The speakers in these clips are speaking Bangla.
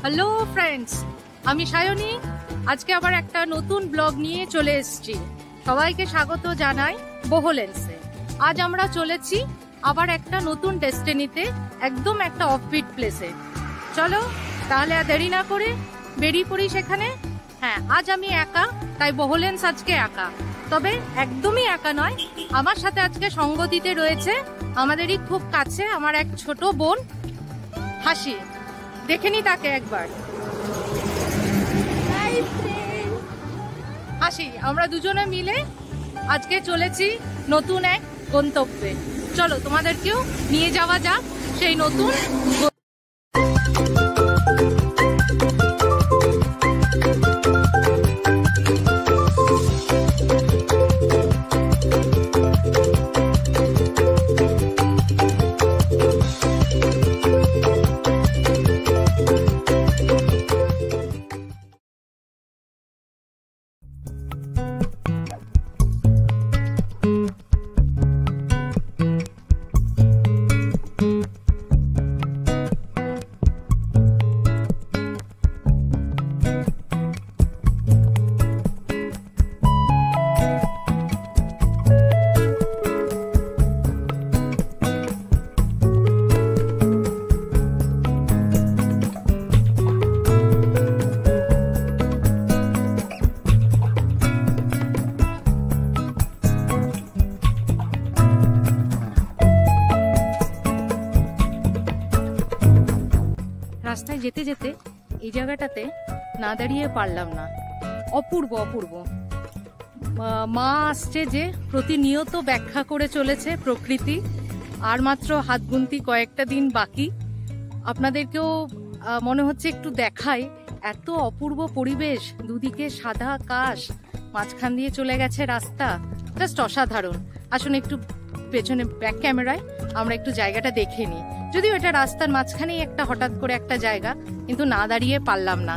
হ্যালো ফ্রেন্ডস, আমি সায়নী। আজকে আবার একটা নতুন ব্লগ নিয়ে চলে এসেছি। সবাইকে স্বাগত জানাই বোহলেন্সে। আজ আমরা চলেছি আবার একটা নতুন ডেস্টিনিতে, একদম একটা অফবিট প্লেসে। চলো তাহলে আর দেরি না করে বেরিয়ে পড়ি সেখানে। হ্যাঁ, আজ আমি একা, তাই বোহলেন্স আজকে একা। তবে একদমই একা নয়, আমার সাথে আজকে সঙ্গ দিতে রয়েছে আমাদেরই খুব কাছে আমার এক ছোট বোন হাসি। দেখে নি তাকে একবার। হাসি, আমরা দুজনে মিলে আজকে চলেছি নতুন এক গন্তব্যে। চলো তোমাদেরকেও নিয়ে যাওয়া যাক সেই নতুন। রাস্তায় যেতে যেতে এই জায়গাটাতে না দাঁড়িয়ে পারলাম না। অপূর্ব অপূর্ব। মা আসছে যে প্রতিনিয়ত ব্যাখ্যা করে চলেছে প্রকৃতি। আর মাত্র হাত গুনতি কয়েকটা দিন বাকি। আপনাদেরকেও মনে হচ্ছে একটু দেখাই। এত অপূর্ব পরিবেশ, দুদিকে সাদা আকাশ, মাঝখান দিয়ে চলে গেছে রাস্তা, জাস্ট অসাধারণ। আসুন একটু পেছনে ব্যাক ক্যামেরায় আমরা একটু জায়গাটা দেখে নিই। যদিও এটা রাস্তার মাঝখানেই একটা হঠাৎ করে একটা জায়গা, কিন্তু না দাঁড়িয়ে পারলাম না।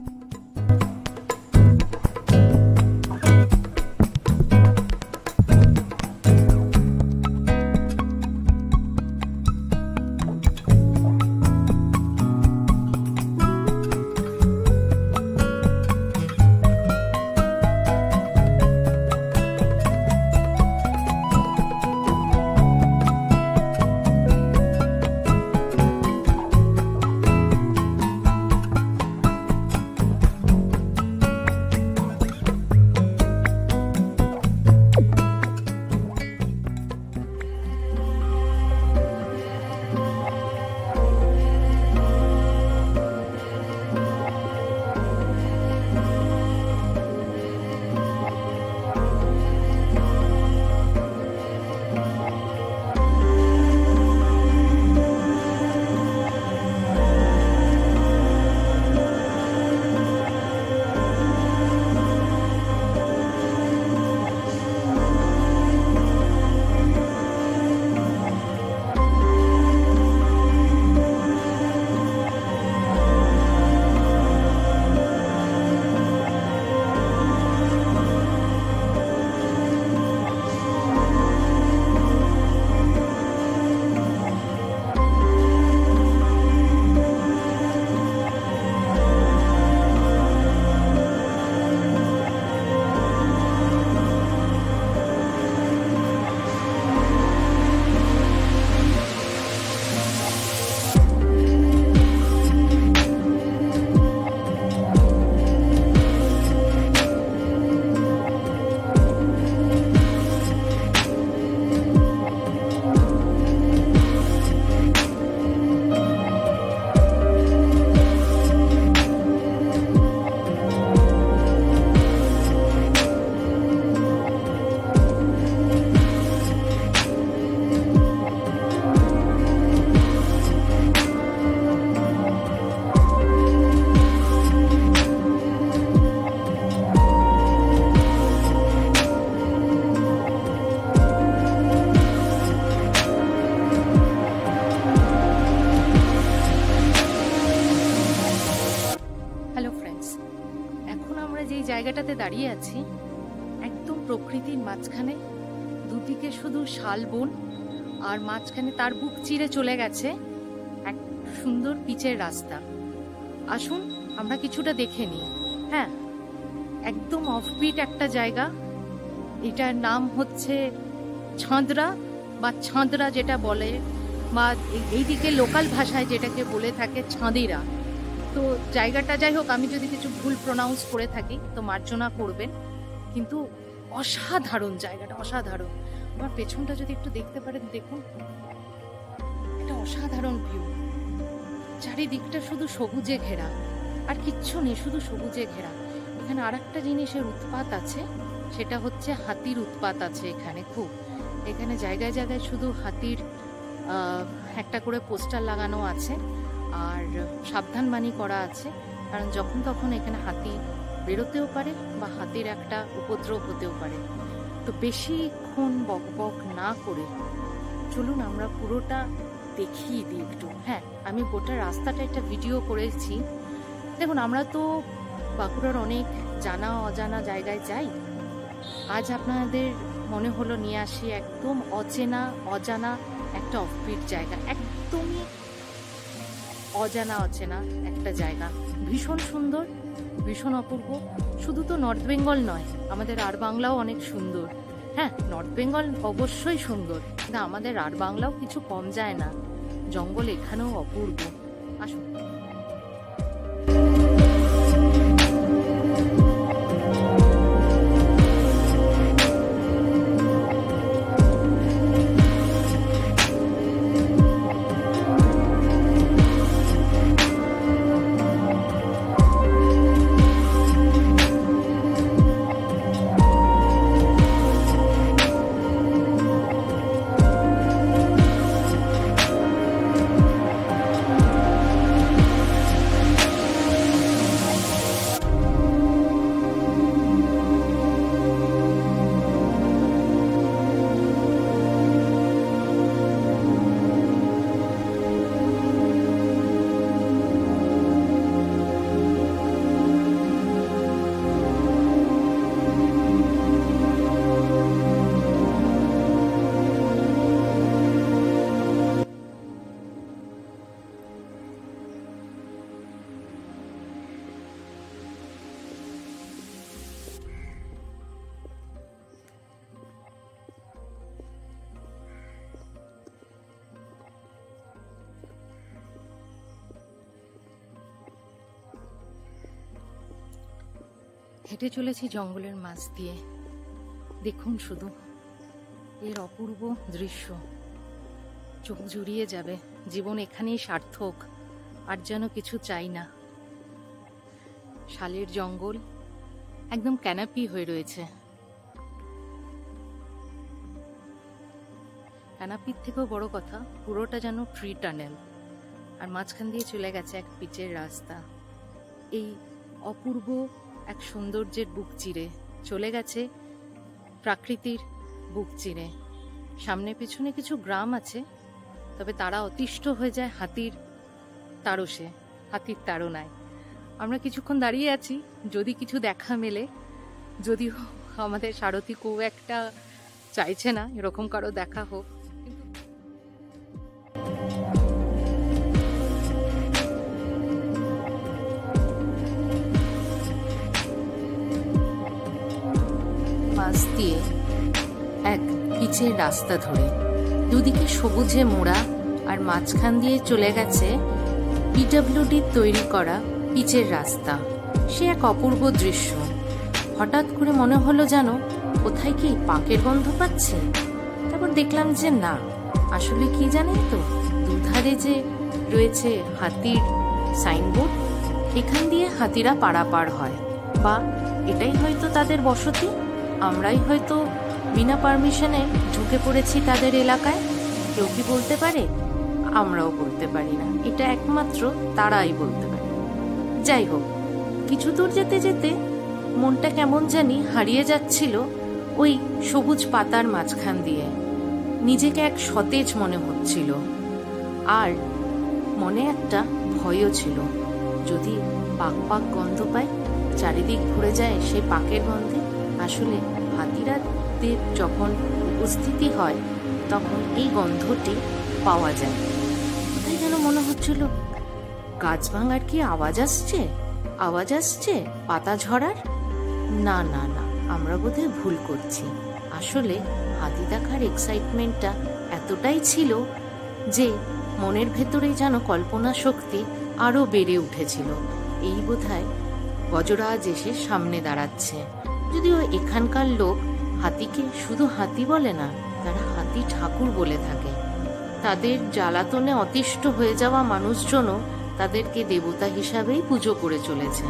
জায়গাটাতে দাঁড়িয়ে আছি একদম প্রকৃতির মাঝখানে। দুদিকে শুধু শালবন, আর মাঝখানে তার বুক চিরে চলে গেছে এক সুন্দর পিচের রাস্তা। আসুন আমরা কিছুটা দেখে নিই। হ্যাঁ, একদম অফবিট একটা জায়গা। এটার নাম হচ্ছে ছাঁদরা বা ছাঁদরা যেটা বলে, বা এইদিকে লোকাল ভাষায় যেটাকে বলে থাকে ছাঁদিরা। তো জায়গাটা, যাই হোক, আমি যদি কিছু ভুল প্রোনাউন্স করে থাকি তো মার্জনা করবেন, কিন্তু অসাধারণ জায়গাটা, অসাধারণ। আমার পেছনটা যদি একটু দেখতে পারেন, দেখুন, এটা অসাধারণ ভিউ। চারিদিকটা শুধু সবুজে ঘেরা, আর কিচ্ছু নেই, শুধু সবুজে ঘেরা। এখানে আর একটা জিনিসের উৎপাত আছে, সেটা হচ্ছে হাতির উৎপাত আছে এখানে খুব। এখানে জায়গায় জায়গায় শুধু হাতির একটা করে পোস্টার লাগানো আছে, আর সাবধানবাণী করা আছে, কারণ যখন তখন এখানে হাতি বেরোতেও পারে বা হাতির একটা উপদ্রব হতেও পারে। তো বেশিক্ষণ বক বক না করে চলুন আমরা পুরোটা দেখিয়ে দিই একটু। হ্যাঁ, আমি গোটা রাস্তাটা একটা ভিডিও করেছি। দেখুন, আমরা তো বাঁকুড়ার অনেক জানা অজানা জায়গায় যাই। আজ আপনাদের মনে হলো নিয়ে আসি একদম অজানা একটা অফবিট জায়গা, একদমই অচেনা একটা জায়গা। ভীষণ সুন্দর, ভীষণ অপূর্ব। শুধু তো নর্থ বেঙ্গল নয়, আমাদের আর বাংলাও অনেক সুন্দর। হ্যাঁ, নর্থ বেঙ্গল অবশ্যই সুন্দর, কিন্তু আমাদের আর বাংলাও কিছু কম যায় না। জঙ্গল এখানেও অপূর্ব। আসুন। হেঁটে চলেছি জঙ্গলের মাঝ দিয়ে। দেখুন শুধু এর অপূর্ব দৃশ্য, চোখ জুড়িয়ে যাবে। জীবন এখানেই সার্থক, আর যেন কিছু চাই না। শালের জঙ্গল একদম ক্যানাপি হয়ে রয়েছে। ক্যানাপির থেকেও বড় কথা, পুরোটা যেন ট্রি টানেল, আর মাঝখান দিয়ে চলে গেছে এক পিচের রাস্তা। এই অপূর্ব এক সৌন্দর্যের বুক চিরে চলে গেছে প্রাকৃতির বুক চিরে। সামনে পিছনে কিছু গ্রাম আছে, তবে তারা অতিষ্ঠ হয়ে যায় হাতির তাড়সে, হাতির তাড়নায়। আমরা কিছুক্ষণ দাঁড়িয়ে আছি, যদি কিছু দেখা মেলে। যদিও আমাদের সারথি খুব একটা চাইছে না এরকম কারো দেখা হোক। পাশ দিয়ে এক পিচের রাস্তা ধরে, দুদিকে সবুজে মোড়া, আর মাঝখান দিয়ে চলে গেছে পিডব্লিউডি তৈরি করা পিচের রাস্তা। সে এক অপূর্ব দৃশ্য। হঠাৎ করে মনে হলো যেন কোথায় কি পাকের গন্ধ পাচ্ছে। তারপর দেখলাম যে না, আসলে কি জানেন তো, দুধারে যে রয়েছে হাতির সাইনবোর্ড, এখান দিয়ে হাতিরা পারাপার হয়, বা এটাই হয়তো তাদের বসতি। আমরাই হয়তো বিনা পারমিশনে ঢুকে পড়েছি তাদের এলাকায়। কেউ কি বলতে পারে? আমরাও বলতে পারি না, এটা একমাত্র তারাই বলতে পারে। যাই হোক, কিছু দূর যেতে যেতে মনটা কেমন জানি হারিয়ে যাচ্ছিল ওই সবুজ পাতার মাঝখান দিয়ে। নিজেকে এক সতেজ মনে হচ্ছিল, আর মনে একটা ভয়ও ছিল। যদি পাক পাক গন্ধ পাই, চারিদিক ভরে যায় সেই পাকের গন্ধে। আসলে হাতিরাদের যখন উপস্থিতি হয় তখন এই গন্ধটি পাওয়া যায়। তাই যেন মনে হচ্ছিল গাছ ভাঙার কি আওয়াজ আসছে? আওয়াজ আসছে পাতা ঝরার? না না না, আমরা বোধহয় ভুল করছি। আসলে হাতি দেখার এক্সাইটমেন্টটা এতটাই ছিল যে মনের ভেতরে যেন কল্পনা শক্তি আরো বেড়ে উঠেছিল। এই বোধহয় গজরাজ এসে সামনে দাঁড়াচ্ছে। যদিও এখানকার লোক হাতিকে শুধু হাতি বলে না, তারা হাতি ঠাকুর বলে থাকে। তাদের জ্বালাতনে অতিষ্ঠ হয়ে যাওয়া মানুষজনও তাদেরকে দেবতা হিসাবেই পুজো করে চলেছে।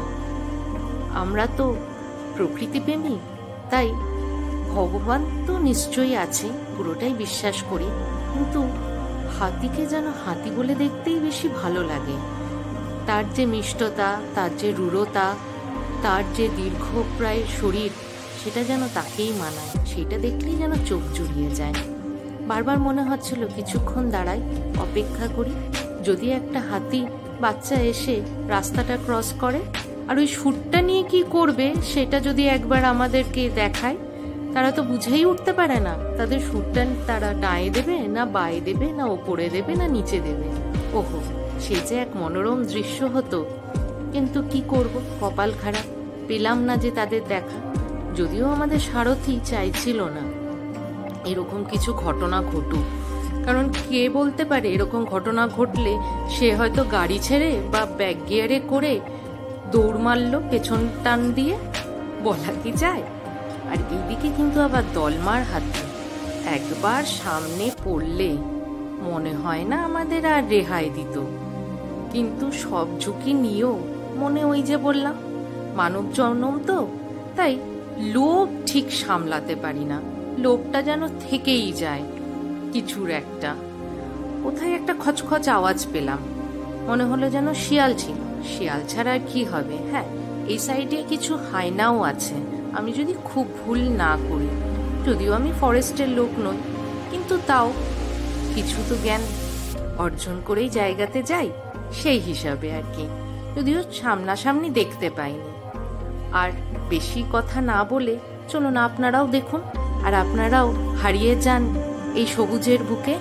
আমরা তো প্রকৃতিপ্রেমী, তাই ভগবান তো নিশ্চয়ই আছে, পুরোটাই বিশ্বাস করি। কিন্তু হাতিকে যেন হাতি বলে দেখতেই বেশি ভালো লাগে। তার যে মিষ্টতা, তার যে রূঢ়তা, তার যে দীর্ঘ প্রায় শরীর, সেটা যেন তাকেই মানায়। সেটা দেখলেই যেন চোখ জুড়িয়ে যায়। বারবার মনে হচ্ছিল কিছুক্ষণ দাঁড়াই, অপেক্ষা করি, যদি একটা হাতি বাচ্চা এসে রাস্তাটা ক্রস করে আর ওই সুরটা নিয়ে কি করবে সেটা যদি একবার আমাদেরকে দেখায়। তারা তো বুঝেই উঠতে পারে না তাদের সুরটা তারা ডায়ে দেবে না বায়ে দেবে না ওপরে দেবে না নিচে দেবে। ওহো, সে যে এক মনোরম দৃশ্য হতো। কিন্তু কি করব, কপাল খারাপ, পেলাম না যে তাদের দেখা। যদিও আমাদের সারথি চাইছিল না এরকম কিছু ঘটনা ঘটুক, কারণ কে বলতে পারে এরকম ঘটনা ঘটলে সে হয়তো গাড়ি ছেড়ে বা ব্যাক গিয়ারে করে দৌড় মারলো পেছন টান দিয়ে, বলা কি যায়। আর এইদিকে কিন্তু আবার দলমার হাতি, একবার সামনে পড়লে মনে হয় না আমাদের আর রেহাই দিত। কিন্তু সব ঝুঁকি নিয়েও মনে ওই যে বললাম মানব জন্ম তো, তাই লোভ ঠিক সামলাতে পারি না। লোভটা যেন থেকেই যায় কিছুর একটা। কোথায় একটা খচখচ আওয়াজ পেলাম, মনে হলো যেন শিয়াল ছিল। শিয়াল ছাড়া আর কি হবে। হ্যাঁ, এই সাইডে কিছু হায়নাও আছে, আমি যদি খুব ভুল না করি। যদিও আমি ফরেস্টের লোক নই, কিন্তু তাও কিছু তো জ্ঞান অর্জন করেই জায়গাতে যাই, সেই হিসাবে আর কি। যদিও সামনাসামনি দেখতে পাইনি। আর বেশি কথা না বলে চলুন আপনারাও দেখুন, আর আপনারাও হারিয়ে যান এই সবুজের বুকে,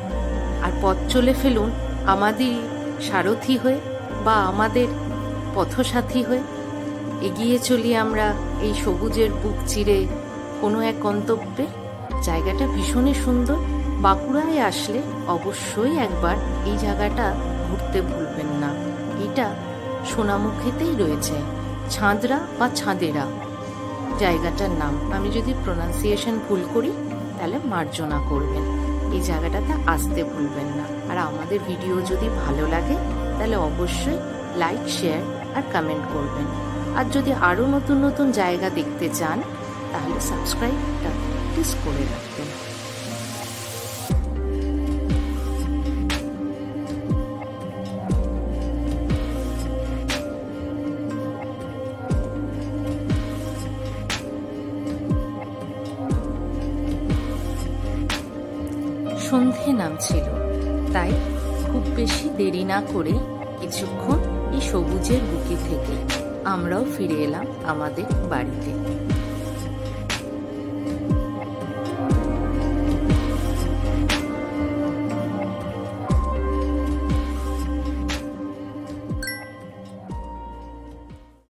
আর পথ চলে ফেলুন আমাদের সারথি হয়ে বা আমাদের পথসাথী হয়ে। এগিয়ে চলি আমরা এই সবুজের বুক চিরে কোনো এক গন্তব্যে। জায়গাটা ভীষণই সুন্দর। বাঁকুড়ায় আসলে অবশ্যই একবার এই জায়গাটা ঘুরতে ভুলবেন না। এটা সোনামুখীতেই রয়েছে, ছাঁদরা বা ছাঁদেরা জায়গাটার নাম। আমি যদি প্রোনাউন্সিয়েশন ভুল করি তাহলে মার্জনা করবেন। এই জায়গাটাতে আসতে ভুলবেন না। আর আমাদের ভিডিও যদি ভালো লাগে তাহলে অবশ্যই লাইক, শেয়ার আর কমেন্ট করবেন। আর যদি আরও নতুন নতুন জায়গা দেখতে চান তাহলে সাবস্ক্রাইবটা প্লিজ করে রাখবেন। সন্ধে নামছিল, তাই খুব বেশি দেরি না করে কিছুক্ষণ এই সবুজের বুকে থেকে আমরাও ফিরে এলাম আমাদের বাড়িতে।